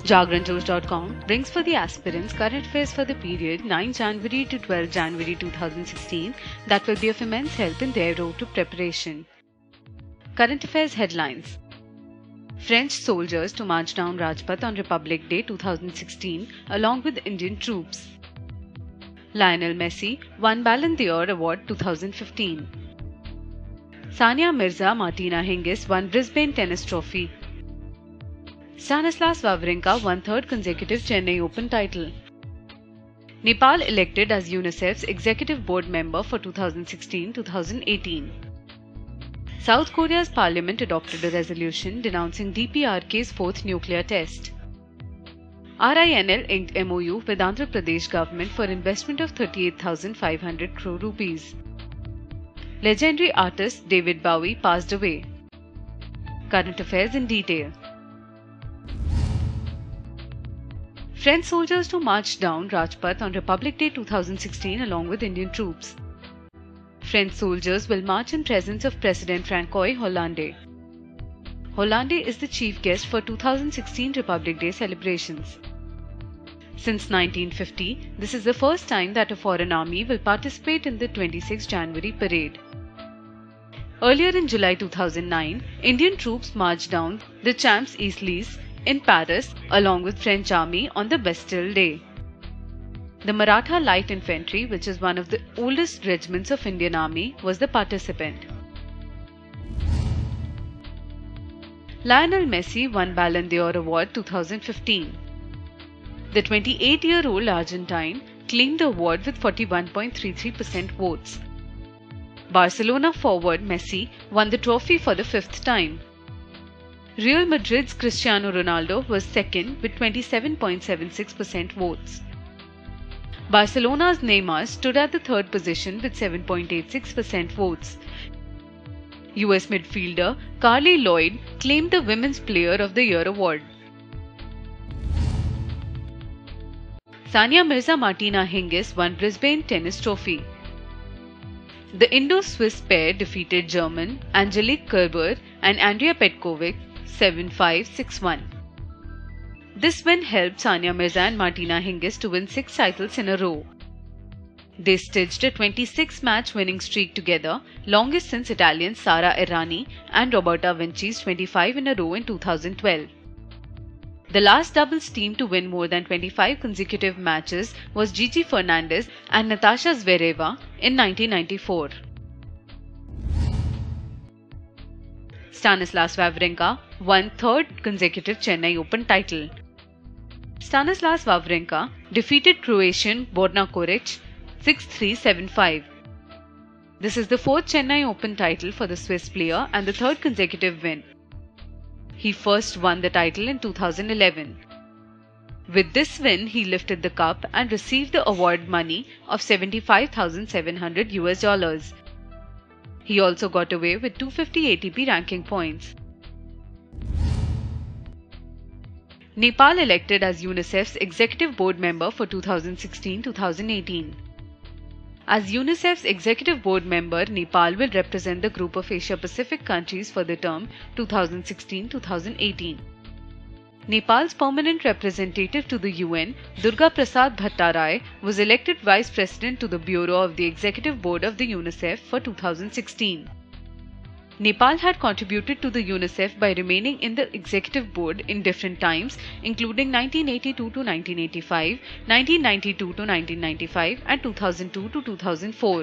JagranJosh.com brings for the aspirants current affairs for the period 9 January to 12 January 2016 that will be of immense help in their road to preparation. Current affairs headlines: French soldiers to march down Rajpath on Republic Day 2016 along with Indian troops. Lionel Messi won Ballon d'Or Award 2015. Sania Mirza Martina Hingis won Brisbane Tennis Trophy. Stanislas Wawrinka won third consecutive Chennai Open title. Nepal elected as UNICEF's Executive Board member for 2016-2018. South Korea's parliament adopted a resolution denouncing DPRK's fourth nuclear test. RINL inked MOU with Andhra Pradesh government for investment of 38,500 crore rupees. Legendary artist David Bowie passed away. Current affairs in detail. French soldiers to march down Rajpath on Republic Day 2016 along with Indian troops. French soldiers will march in presence of President François Hollande. Hollande is the chief guest for 2016 Republic Day celebrations. Since 1950, this is the first time that a foreign army will participate in the 26 January parade. Earlier in July 2009, Indian troops marched down the Champs-Élysées in Paris along with French army on the Bastille Day. The Maratha Light Infantry, which is one of the oldest regiments of Indian Army, was the participant. Lionel Messi won Ballon d'Or Award 2015. The 28-year-old Argentine claimed the award with 41.33% votes. Barcelona forward Messi won the trophy for the fifth time. Real Madrid's Cristiano Ronaldo was second with 27.76% votes. Barcelona's Neymar stood at the third position with 7.86% votes. US midfielder Carly Lloyd claimed the Women's Player of the Year award. Sania Mirza Martina Hingis won Brisbane Tennis Trophy. The Indo-Swiss pair defeated German Angelique Kerber and Andrea Petkovic 7-5, 6-1. This win helped Sania Mirza and Martina Hingis to win 6 titles in a row. They stitched a 26-match winning streak together, longest since Italians Sara Errani and Roberta Vinci's 25 in a row in 2012. The last doubles team to win more than 25 consecutive matches was Gigi Fernandez and Natasha Zvereva in 1994. Stanislas Wawrinka won third consecutive Chennai Open title. Stanislas Wawrinka defeated Croatian Borna Coric 6-3, 7-5. This is the fourth Chennai Open title for the Swiss player and the third consecutive win. He first won the title in 2011. With this win, he lifted the cup and received the award money of $75,700. He also got away with 250 ATP ranking points. Nepal elected as UNICEF's Executive Board member for 2016-2018. As UNICEF's Executive Board member, Nepal will represent the group of Asia-Pacific countries for the term 2016-2018. Nepal's permanent representative to the UN, Durga Prasad Bhattarai, was elected Vice President to the Bureau of the Executive Board of the UNICEF for 2016. Nepal had contributed to the UNICEF by remaining in the Executive Board in different times, including 1982 to 1985, 1992 to 1995, and 2002 to 2004.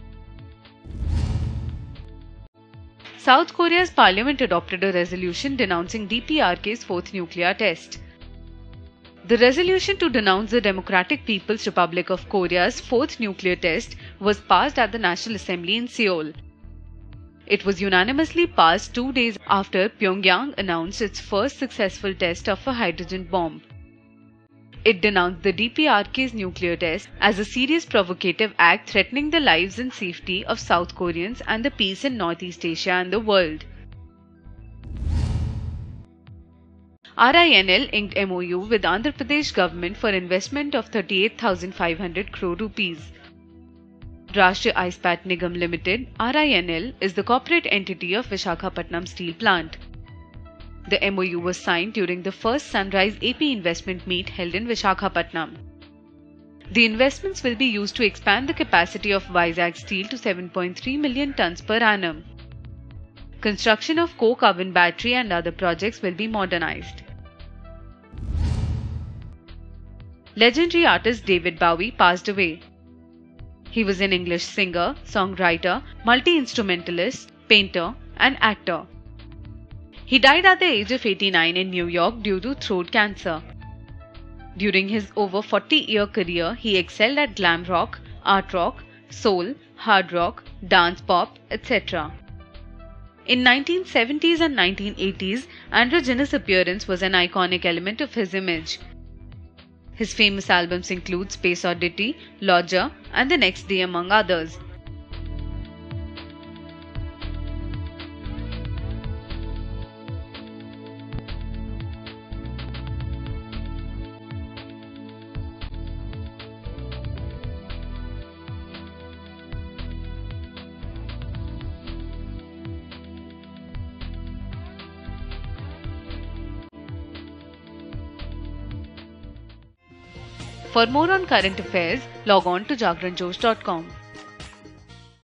South Korea's parliament adopted a resolution denouncing DPRK's fourth nuclear test. The resolution to denounce the Democratic People's Republic of Korea's fourth nuclear test was passed at the National Assembly in Seoul. It was unanimously passed 2 days after Pyongyang announced its first successful test of a hydrogen bomb. It denounced the DPRK's nuclear test as a serious provocative act threatening the lives and safety of South Koreans and the peace in Northeast Asia and the world. RINL inked MOU with Andhra Pradesh government for investment of 38,500 crore rupees. Rashtriya Ispat Nigam Limited (RINL) is the corporate entity of Visakhapatnam Steel Plant. The MOU was signed during the first Sunrise AP investment meet held in Visakhapatnam. The investments will be used to expand the capacity of Vizag Steel to 7.3 million tons per annum. Construction of coke oven battery and other projects will be modernized. Legendary artist David Bowie passed away. He was an English singer, songwriter, multi-instrumentalist, painter, and actor. He died at the age of 89 in New York due to throat cancer. During his over 40-year career, he excelled at glam rock, art rock, soul, hard rock, dance pop, etc. In 1970s and 1980s, androgynous appearance was an iconic element of his image. His famous albums include Space Oddity, Lodger, and The Next Day among others. For more on current affairs, log on to jagranjosh.com.